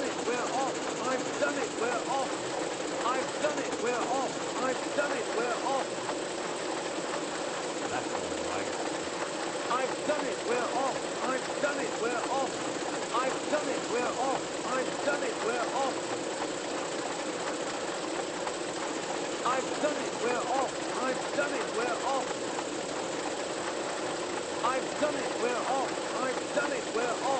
done it, we're off. I've done it, we're off. I've done it, we're off. I've done it, we're off. That's all right. I've done it, we're off. I've done it, we're off. I've done it, we're off. I've done it, we're off. I've done it, we're off. I've done it, we're off. I've done it, we're off. I've done it, we're off.